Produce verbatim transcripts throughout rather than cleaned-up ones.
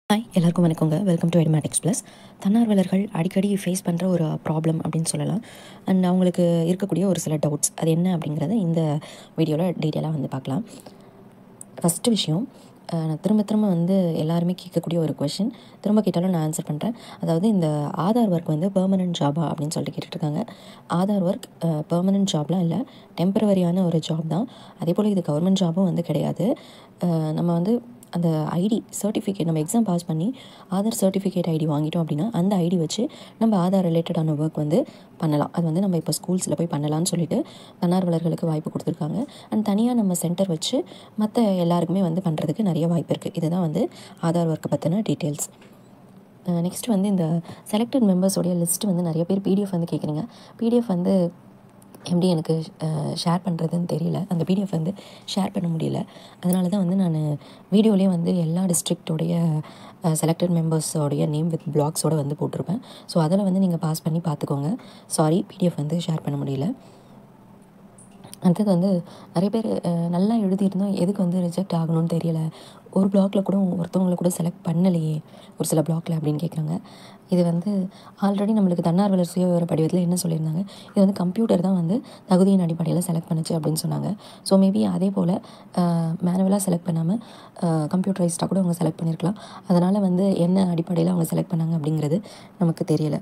Hi எல்லாருக்கும் வணக்கங்க. Welcome to Edmatics plus. தன்னார்வலர்கள் அடிக்கடி ஃபேஸ் பண்ணுற ஒரு ப்ராப்ளம் அப்படின்னு சொல்லலாம். அண்ட் அவங்களுக்கு இருக்கக்கூடிய ஒரு சில டவுட்ஸ் அது என்ன அப்படிங்கிறத இந்த வீடியோவில் டீட்டெயிலாக வந்து பார்க்கலாம். ஃபஸ்ட்டு விஷயம், நான் திரும்ப திரும்ப வந்து எல்லாருமே கேட்கக்கூடிய ஒரு கொஷின், திரும்ப கேட்டாலும் நான் ஆன்சர் பண்ணுறேன். அதாவது இந்த ஆதார் ஒர்க் வந்து பெர்மனன்ட் ஜாபா அப்படின்னு சொல்லிட்டு கேட்டுட்ருக்காங்க. ஆதார் ஒர்க் பெர்மனன்ட் ஜாப்லாம் இல்லை, டெம்பரவரியான ஒரு ஜாப் தான். அதே போல் இது கவர்மெண்ட் ஜாபும் வந்து கிடையாது. நம்ம வந்து அந்த ஐடி சர்டிஃபிகேட் நம்ம எக்ஸாம் பாஸ் பண்ணி ஆதார் சர்டிஃபிகேட் ஐடி வாங்கிட்டோம் அப்படின்னா அந்த ஐடி வச்சு நம்ம ஆதார் ரிலேட்டடான ஒர்க் வந்து பண்ணலாம். அது வந்து நம்ம இப்போ ஸ்கூல்ஸில் போய் பண்ணலாம்னு சொல்லிட்டு தன்னார்வலர்களுக்கு வாய்ப்பு கொடுத்துருக்காங்க. அண்ட் தனியாக நம்ம சென்டர் வச்சு மற்ற எல்லாருக்குமே வந்து பண்ணுறதுக்கு நிறைய வாய்ப்பு இருக்குது. இதுதான் வந்து ஆதார் ஒர்க்கை பற்றின டீட்டெயில்ஸ். நெக்ஸ்ட் வந்து இந்த செலக்டட் மெம்பர்ஸோடைய லிஸ்ட்டு வந்து நிறைய பேர் பிடிஎஃப் வந்து கேட்குறீங்க. பிடிஎஃப் வந்து எப்படி எனக்கு ஷேர் பண்ணுறதுன்னு தெரியல, அந்த பிடிஎஃப் வந்து ஷேர் பண்ண முடியல. அதனால தான் வந்து நான் வீடியோலேயே வந்து எல்லா டிஸ்ட்ரிக்டோடைய செலக்டட் மெம்பர்ஸோடைய நேம் வித் பிளாக்ஸோடு வந்து போட்டிருப்பேன். ஸோ அதில் வந்து நீங்கள் பாஸ் பண்ணி பார்த்துக்கோங்க. சாரி, பிடிஎஃப் வந்து ஷேர் பண்ண முடியல. அடுத்தது வந்து நிறைய பேர் நல்லா எழுதியிருந்தோம், எதுக்கு வந்து ரிஜெக்ட் ஆகணும்னு தெரியலை, ஒரு பிளாக்ல கூட ஒருத்தவங்களை கூட செலக்ட் பண்ணலையே ஒரு சில பிளாக்ல அப்படின்னு கேட்குறாங்க. இது வந்து ஆல்ரெடி நம்மளுக்கு தன்னார்வலர் சுய விவர படிவத்தில் என்ன சொல்லியிருந்தாங்க, இது வந்து கம்ப்யூட்டர் தான் வந்து தகுதியின் அடிப்படையில் செலக்ட் பண்ணுச்சு அப்படின்னு சொன்னாங்க. ஸோ மேபி அதே போல் மேனுவலாக செலக்ட் பண்ணாமல் கம்ப்யூட்டரைஸ்டாக கூட அவங்க செலக்ட் பண்ணியிருக்கலாம். அதனால் வந்து என்ன அடிப்படையில் அவங்க செலக்ட் பண்ணாங்க அப்படிங்கிறது நமக்கு தெரியலை.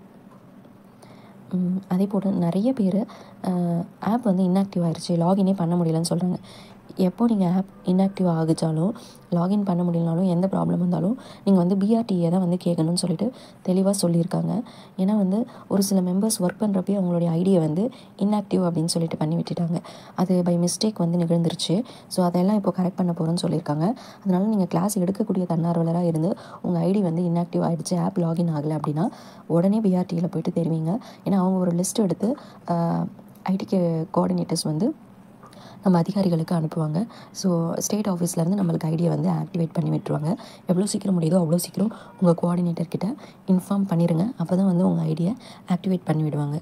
அதே போல் நிறைய பேர் ஆப் வந்து இன்ஆக்டிவ் ஆகிடுச்சு, லாகினே பண்ண முடியலன்னு சொல்கிறாங்க. எப்போ நீங்கள் ஆப் இன்ஆக்டிவ் ஆகிச்சாலும் லாகின் பண்ண முடியலனாலும் எந்த ப்ராப்ளம் வந்தாலும் நீங்கள் வந்து பிஆர்டிஏ தான் வந்து கேட்கணும்னு சொல்லிட்டு தெளிவாக சொல்லியிருக்காங்க. ஏன்னா வந்து ஒரு சில மெம்பர்ஸ் ஒர்க் பண்ணுறப்பே அவங்களுடைய ஐடியை வந்து இன்ஆக்டிவ் அப்படின்னு சொல்லிட்டு பண்ணி விட்டுட்டாங்க. அது பை மிஸ்டேக் வந்து நிகழ்ந்துருச்சு. ஸோ அதெல்லாம் இப்போ கரெக்ட் பண்ண போகிறோன்னு சொல்லியிருக்காங்க. அதனால் நீங்கள் கிளாஸ் எடுக்கக்கூடிய தன்னார்வலராக இருந்து உங்கள் ஐடி வந்து இன்ஆக்டிவ் ஆகிடுச்சு, ஆப் லாகின் ஆகலை அப்படின்னா உடனே பிஆர்டியில் போய்ட்டு தெரிவிங்க. ஏன்னா அவங்க ஒரு லிஸ்ட் எடுத்து ஐடிக்கு கோஆர்டினேட்டர்ஸ் வந்து நம்ம அதிகாரிகளுக்கு அனுப்புவாங்க. ஸோ ஸ்டேட் ஆஃபீஸ்லேருந்து நம்மளுக்கு ஐடியை வந்து ஆக்டிவேட் பண்ணி விட்டுருவாங்க. எவ்வளோ சீக்கிரம் முடியுதோ அவ்வளோ சீக்கிரம் உங்கள் கோஆர்டினேட்டர்கிட்ட இன்ஃபார்ம் பண்ணிடுங்க. அப்போ தான் வந்து உங்கள் ஐடியை ஆக்டிவேட் பண்ணி விடுவாங்க.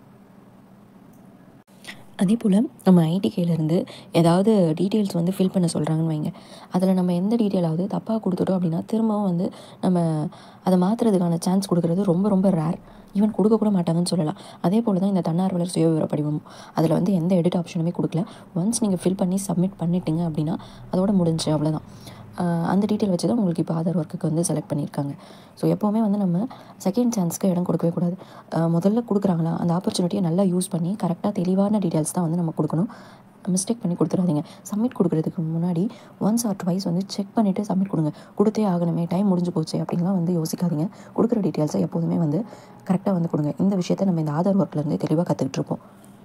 அதே போல் நம்ம ஐடிகேலேருந்து ஏதாவது டீட்டெயில்ஸ் வந்து ஃபில் பண்ண சொல்கிறாங்கன்னு வைங்க, அதில் நம்ம எந்த டீட்டெயிலாவது தப்பாக கொடுத்துட்டோம் அப்படின்னா திரும்பவும் வந்து நம்ம அதை மாற்றுறதுக்கான சான்ஸ் கொடுக்குறது ரொம்ப ரொம்ப ரேர், ஈவன் கொடுக்கக்கூட மாட்டாங்கன்னு சொல்லலாம். அதே போல் தான் இந்த தன்னார்வலர் சுய விவர படிவமும், அதில் வந்து எந்த எடிட் ஆப்ஷனுமே கொடுக்கல. ஒன்ஸ் நீங்கள் ஃபில் பண்ணி சப்மிட் பண்ணிட்டீங்க அப்படின்னா அதோட முடிஞ்சு, அவ்வளோதான். அந்த டீட்டெயில் வச்சு தான் உங்களுக்கு இப்போ ஆதார் ஒர்க்குக்கு வந்து செலக்ட் பண்ணியிருக்காங்க. ஸோ எப்போவுமே வந்து நம்ம செகண்ட் சான்ஸ்க்கு இடம் கொடுக்கவே கூடாது. முதல்ல கொடுக்குறாங்களா அந்த ஆப்பர்ச்சுனிட்டியை நல்லா யூஸ் பண்ணி கரெக்டாக தெளிவான டீட்டெயில்ஸ் தான் வந்து நம்ம கொடுக்கணும். மிஸ்டேக் பண்ணி கொடுத்துடாதீங்க. சப்மிட் கொடுக்குறதுக்கு முன்னாடி ஒன்ஸ் ஆர் ட்வைஸ் வந்து செக் பண்ணிவிட்டு சப்மிட் கொடுங்க. கொடுத்தே ஆகணுமே, டைம் முடிஞ்சு போச்சு அப்படின்லாம் வந்து யோசிக்காதீங்க. கொடுக்குற டீட்டெயில்ஸை எப்போதுமே வந்து கரெக்டாக வந்து கொடுங்க. இந்த விஷயத்தை நம்ம இந்த ஆதார் ஒர்க்லேருந்து தெளிவாக கற்றுக்கிட்டு இருப்போம்.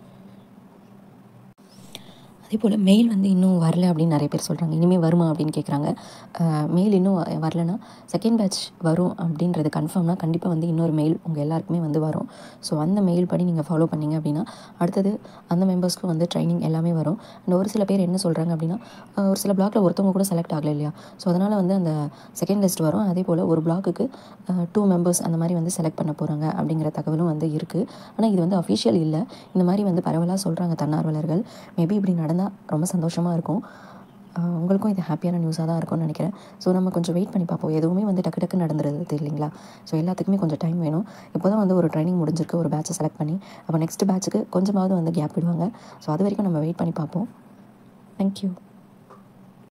அதே போல் மெயில் வந்து இன்னும் வரல அப்படின்னு நிறைய பேர் சொல்கிறாங்க. இனிமேல் வருமா அப்படின்னு கேட்குறாங்க. மெயில் இன்னும் வரலன்னா செகண்ட் பேட்ச் வரும் அப்படின்றது கன்ஃபார்ம்னா கண்டிப்பாக வந்து இன்னொரு மெயில் உங்கள் எல்லாருக்குமே வந்து வரும். ஸோ அந்த மெயில் படி நீங்கள் ஃபாலோ பண்ணிங்க அப்படின்னா அடுத்தது அந்த மெம்பர்ஸ்க்கும் வந்து ட்ரைனிங் எல்லாமே வரும். அண்ட் ஒரு சில பேர் என்ன சொல்கிறாங்க அப்படின்னா, ஒரு சில பிளாக்ல ஒருத்தவங்க கூட செலக்ட் ஆகலை இல்லையா, ஸோ அதனால் வந்து அந்த செகண்ட் லிஸ்ட் வரும். அதே போல் ஒரு பிளாக்குக்கு டூ மெம்பர்ஸ் அந்த மாதிரி வந்து செலக்ட் பண்ண போகிறாங்க அப்படிங்கிற தகவலும் வந்து இருக்குது. ஆனால் இது வந்து அஃபிஷியல் இல்லை. இந்த மாதிரி வந்து பரவலாக சொல்கிறாங்க தன்னார்வலர்கள். மேபி இப்படி நடந்தால் ரொம்ப சந்தோஷமாக இருக்கும். உங்களுக்கும் இது ஹாப்பியான நியூஸாக தான் இருக்கும்னு நினைக்கிறேன். ஸோ நம்ம கொஞ்சம் வெயிட் பண்ணி பார்ப்போம். எதுவுமே வந்து டக்கு டக்கு நடந்துருது இல்லைங்களா. ஸோ எல்லாத்துக்குமே கொஞ்சம் டைம் வேணும். இப்போ தான் வந்து ஒரு ட்ரைனிங் முடிஞ்சிருக்கு, ஒரு பேட்சை செலக்ட் பண்ணி, அப்போ நெக்ஸ்ட் பேட்சுக்கு கொஞ்சமாவது வந்து கேப் விடுவாங்க. ஸோ அது வரைக்கும் நம்ம வெயிட் பண்ணி பார்ப்போம். தேங்க்யூ.